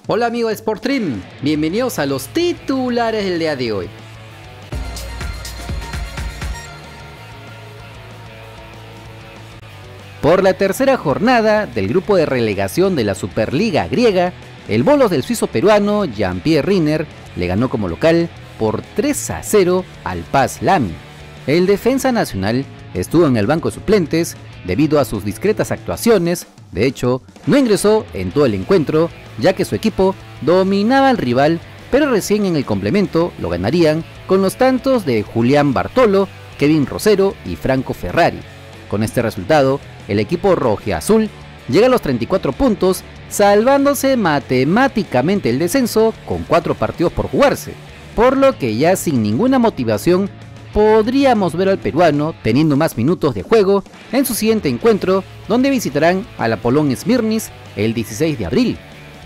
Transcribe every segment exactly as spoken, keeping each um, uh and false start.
Hola amigos de Sportstream, bienvenidos a los titulares del día de hoy. Por la tercera jornada del grupo de relegación de la Superliga griega, el Bolos del suizo peruano Jean-Pierre Riner le ganó como local por tres a cero al Paz Lamy. El defensa nacional estuvo en el banco de suplentes debido a sus discretas actuaciones. De hecho, no ingresó en todo el encuentro, ya que su equipo dominaba al rival, pero recién en el complemento lo ganarían con los tantos de Julián Bartolo, Kevin Rosero y Franco Ferrari. Con este resultado, el equipo rojiazul llega a los treinta y cuatro puntos, salvándose matemáticamente el descenso con cuatro partidos por jugarse, por lo que ya sin ninguna motivación podríamos ver al peruano teniendo más minutos de juego en su siguiente encuentro, donde visitarán al Apolón Smirnis el dieciséis de abril.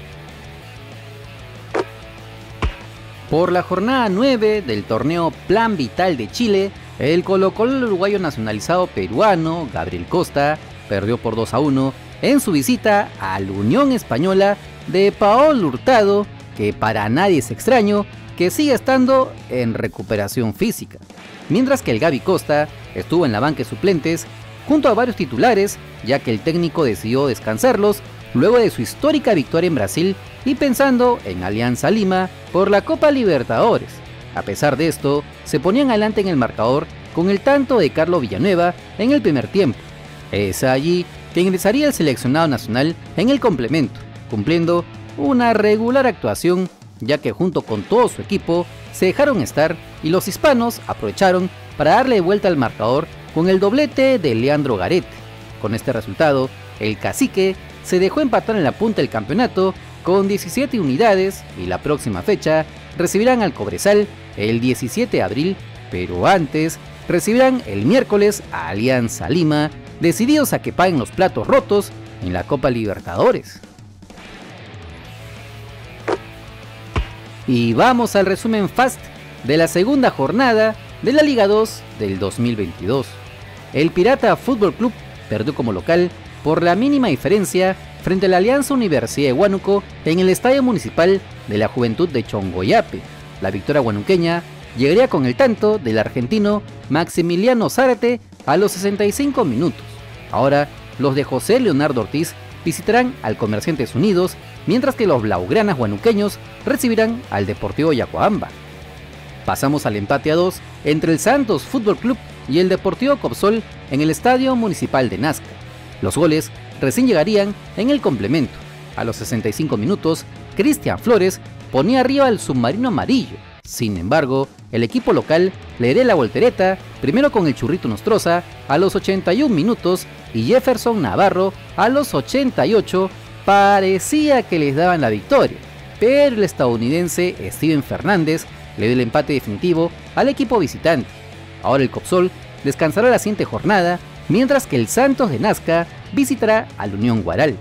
Por la jornada nueve del torneo Plan Vital de Chile, el Colo-Colo uruguayo nacionalizado peruano Gabriel Costa perdió por dos a uno en su visita a la Unión Española de Paolo Hurtado, que para nadie es extraño que siga estando en recuperación física, mientras que el Gaby Costa estuvo en la banca de suplentes junto a varios titulares, ya que el técnico decidió descansarlos luego de su histórica victoria en Brasil y pensando en Alianza Lima por la Copa Libertadores. A pesar de esto, se ponían adelante en el marcador con el tanto de Carlos Villanueva en el primer tiempo. Es allí que ingresaría el seleccionado nacional en el complemento, cumpliendo una regular actuación, ya que junto con todo su equipo se dejaron estar y los hispanos aprovecharon para darle vuelta al marcador con el doblete de Leandro Garete. Con este resultado, el cacique se dejó empatar en la punta del campeonato con diecisiete unidades y la próxima fecha recibirán al Cobresal el diecisiete de abril, pero antes recibirán el miércoles a Alianza Lima, decididos a que paguen los platos rotos en la Copa Libertadores. Y vamos al resumen fast de la segunda jornada de la Liga dos del dos mil veintidós. El Pirata Fútbol Club perdió como local por la mínima diferencia frente a la Alianza Universidad de Huánuco en el Estadio Municipal de la Juventud de Chongoyape. La victoria huanuqueña llegaría con el tanto del argentino Maximiliano Zárate a los sesenta y cinco minutos. Ahora, los de José Leonardo Ortiz visitarán al Comerciantes Unidos, mientras que los blaugranas huanuqueños recibirán al Deportivo Yacuabamba. Pasamos al empate a dos entre el Santos Fútbol Club y el Deportivo Copsol en el Estadio Municipal de Nazca. Los goles recién llegarían en el complemento. A los sesenta y cinco minutos, Cristian Flores ponía arriba al submarino amarillo. Sin embargo, el equipo local le daría la voltereta, primero con el Churrito Nostroza a los ochenta y un minutos y Jefferson Navarro a los ochenta y ocho. Parecía que les daban la victoria, pero el estadounidense Steven Fernández le dio el empate definitivo al equipo visitante. Ahora el Copsol descansará la siguiente jornada, mientras que el Santos de Nazca visitará al Unión Guaral.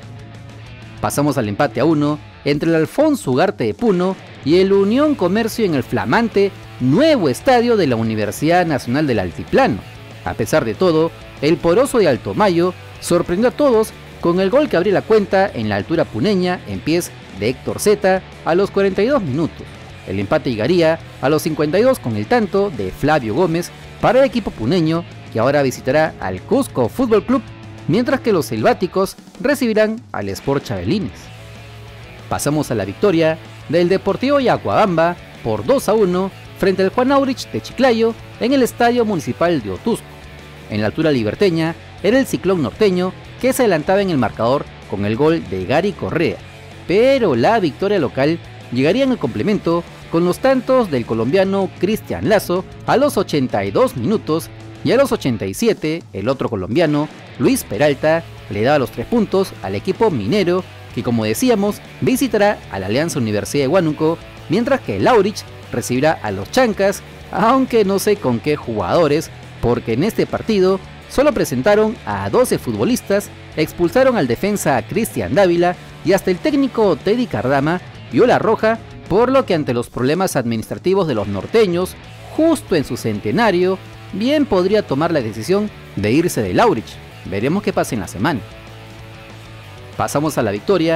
Pasamos al empate a uno entre el Alfonso Ugarte de Puno y el Unión Comercio en el flamante nuevo estadio de la Universidad Nacional del Altiplano. A pesar de todo, el Poroso de Alto Mayo sorprendió a todos con el gol que abrió la cuenta en la altura puneña en pies de Héctor Zeta a los cuarenta y dos minutos. El empate llegaría a los cincuenta y dos con el tanto de Flavio Gómez para el equipo puneño, que ahora visitará al Cusco Fútbol Club, mientras que los selváticos recibirán al Sport Chabelines. Pasamos a la victoria del Deportivo Yacuabamba por dos a uno frente al Juan Aurich de Chiclayo en el Estadio Municipal de Otusco. En la altura liberteña era el Ciclón Norteño que se adelantaba en el marcador con el gol de Gary Correa, pero la victoria local llegaría en el complemento con los tantos del colombiano Cristian Lazo a los ochenta y dos minutos y a los ochenta y siete el otro colombiano Luis Peralta le daba los tres puntos al equipo minero, que como decíamos visitará a la Alianza Universidad de Huánuco, mientras que el Aurich recibirá a los Chancas, aunque no sé con qué jugadores, porque en este partido solo presentaron a doce futbolistas, expulsaron al defensa Cristian Dávila y hasta el técnico Teddy Cardama vio la roja, por lo que ante los problemas administrativos de los norteños, justo en su centenario, bien podría tomar la decisión de irse del Aurich. Veremos qué pasa en la semana. Pasamos a la victoria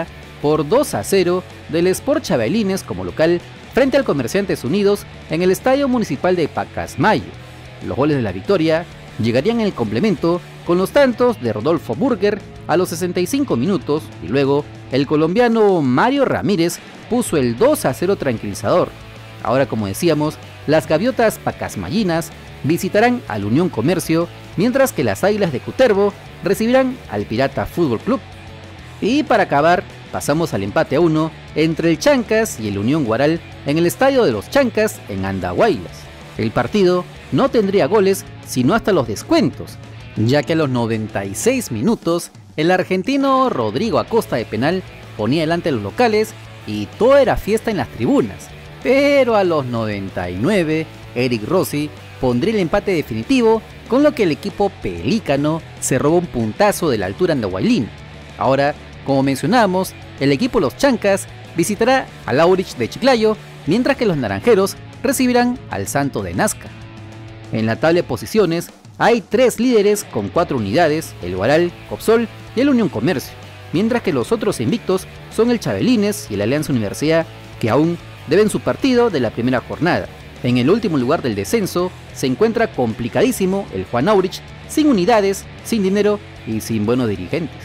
por dos a cero del Sport Chavelinas como local frente al Comerciantes Unidos en el Estadio Municipal de Pacasmayo. Los goles de la victoria llegarían en el complemento con los tantos de Rodolfo Burger a los sesenta y cinco minutos y luego el colombiano Mario Ramírez puso el dos a cero tranquilizador. Ahora, como decíamos, las gaviotas pacasmayinas visitarán al Unión Comercio, mientras que las Águilas de Cutervo recibirán al Pirata Fútbol Club. Y para acabar, pasamos al empate a uno entre el Chancas y el Unión Guaral en el Estadio de los Chancas en Andahuaylas. El partido no tendría goles sino hasta los descuentos, ya que a los noventa y seis minutos el argentino Rodrigo Acosta de penal ponía delante a los locales y todo era fiesta en las tribunas. Pero a los noventa y nueve, Eric Rossi pondría el empate definitivo, con lo que el equipo pelícano se robó un puntazo de la altura andahuaylina. Ahora, como mencionamos, el equipo Los Chancas visitará al Aurich de Chiclayo, mientras que los naranjeros recibirán al Santos de Nazca. En la tabla de posiciones hay tres líderes con cuatro unidades, el Guaral, Copsol y el Unión Comercio, mientras que los otros invictos son el Chavelinas y la Alianza Universidad, que aún deben su partido de la primera jornada. En el último lugar del descenso se encuentra complicadísimo el Juan Aurich, sin unidades, sin dinero y sin buenos dirigentes.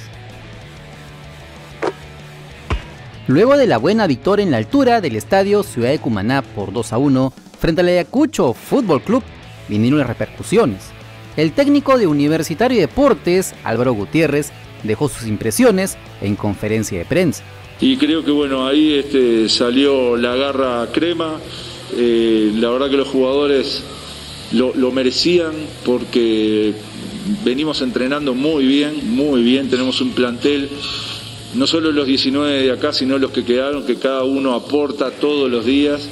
Luego de la buena victoria en la altura del estadio Ciudad de Cumaná por dos a uno frente al Ayacucho Fútbol Club, vinieron las repercusiones. El técnico de Universitario de Deportes, Álvaro Gutiérrez, dejó sus impresiones en conferencia de prensa. Y creo que bueno, ahí este, salió la garra crema. Eh, la verdad que los jugadores lo, lo merecían, porque venimos entrenando muy bien, muy bien. Tenemos un plantel, no solo los diecinueve de acá, sino los que quedaron, que cada uno aporta todos los días.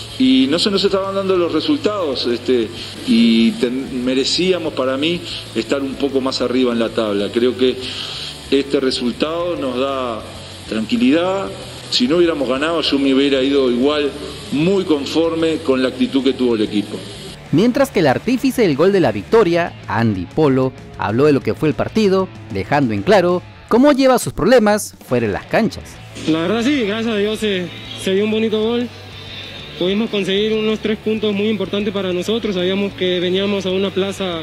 Y no se nos estaban dando los resultados, este, y ten, merecíamos para mí estar un poco más arriba en la tabla. Creo que este resultado nos da tranquilidad. Si no hubiéramos ganado, yo me hubiera ido igual, muy conforme con la actitud que tuvo el equipo. Mientras que el artífice del gol de la victoria, Andy Polo, habló de lo que fue el partido, dejando en claro cómo lleva sus problemas fuera de las canchas. La verdad sí, gracias a Dios se, se dio un bonito gol. Pudimos conseguir unos tres puntos muy importantes para nosotros. Sabíamos que veníamos a una plaza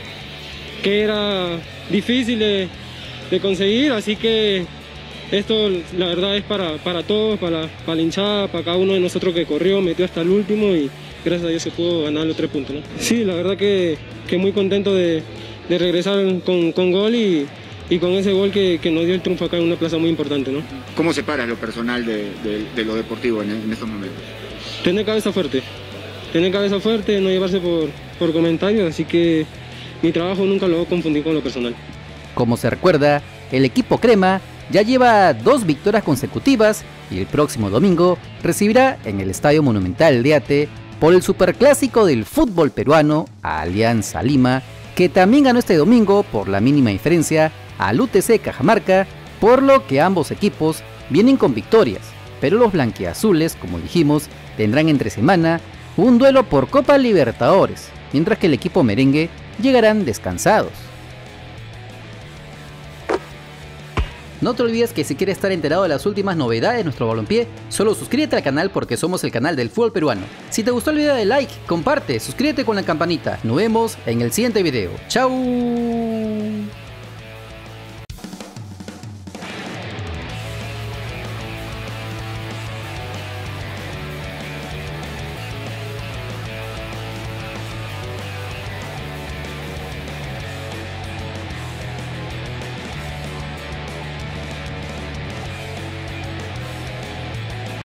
que era difícil de, de conseguir, así que esto la verdad es para, para todos, para, para la hinchada, para cada uno de nosotros que corrió, metió hasta el último y gracias a Dios se pudo ganar los tres puntos, ¿no? Sí, la verdad que, que muy contento de, de regresar con, con gol y, y con ese gol que, que nos dio el triunfo acá en una plaza muy importante, ¿no? ¿Cómo separas lo personal de, de, de lo deportivo en, en estos momentos? Tener cabeza fuerte, tener cabeza fuerte, no llevarse por, por comentarios, así que mi trabajo nunca lo voy a confundir con lo personal. Como se recuerda, el equipo crema ya lleva dos victorias consecutivas y el próximo domingo recibirá en el Estadio Monumental de Ate por el superclásico del fútbol peruano a Alianza Lima, que también ganó este domingo por la mínima diferencia al U T C Cajamarca, por lo que ambos equipos vienen con victorias, pero los blanquiazules, como dijimos, tendrán entre semana un duelo por Copa Libertadores, mientras que el equipo merengue llegarán descansados. No te olvides que si quieres estar enterado de las últimas novedades de nuestro balompié, solo suscríbete al canal porque somos el canal del fútbol peruano. Si te gustó el video, dale like, comparte, suscríbete con la campanita. Nos vemos en el siguiente video. ¡Chao!